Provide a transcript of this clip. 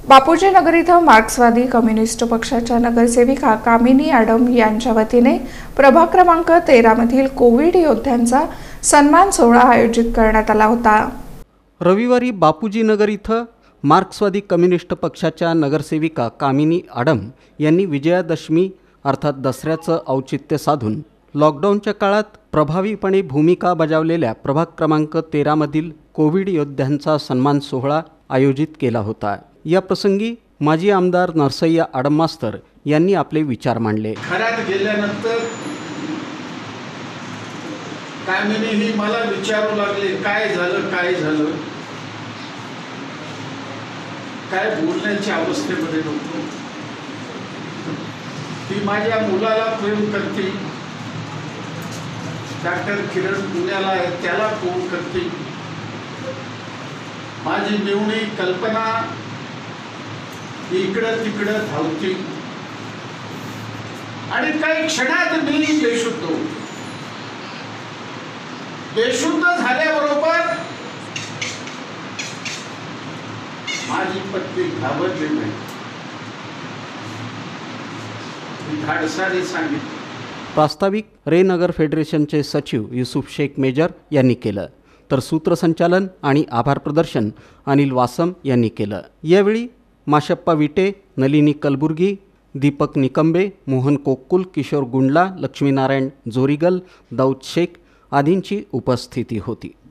बापूजी नगर इथं मार्क्सवादी कम्युनिस्ट पक्षाच्या नगरसेविका कामिनी आडम यांच्या वतीने प्रभाग क्रमांक 13 मधील कोविड योद्ध्यांचा सन्मान सोहळा आयोजित करण्यात आला होता। रविवारी बापूजी नगर इथं मार्क्सवादी कम्युनिस्ट पक्षाच्या नगरसेविका कामिनी आडम यांनी विजयादशमी अर्थात दसऱ्याचं औचित्य साधून लॉकडाऊनच्या काळात प्रभावीपणे भूमिका बजावलेल्या प्रभाग क्रमांक 13 मधील कोविड योद्ध्यांचा सन्मान सोहळा आयोजित केला होता। या प्रसंगी माजी आमदार नरसय्या आडम मास्तर यांनी आपले विचार मांडले। घरात गेल्यानंतर कामिनी ही मला विचारू लागले, काय झालं काय बोलण्याच्या अवस्थेमध्ये नव्हतो। ती माझ्या मुलाला प्रेम करते, डॉक्टर किरण पुण्याला आहे त्याला फोन करते, माझी मेवणी कल्पना इकडं तिकडं धावते आणि काही क्षणात मी बेशुद्ध झाल्याबरोबर माझी पत्नी घाबरली नाही, धाडसाने सांगितलं। प्रास्ताविक रे नगर फेडरेशनचे सचिव युसुफ शेख मेजर यांनी केलं, तर सूत्रसंचालन आणि आभार प्रदर्शन अनिल वासम यांनी केलं। यावेळी माशप्पा विटे, नलिनी कलबुर्गी, दीपक निकंबे, मोहन कोक्कुल, किशोर गुंडला, लक्ष्मीनारायण जोरीगल, दाऊद शेख आदींची उपस्थिती होती।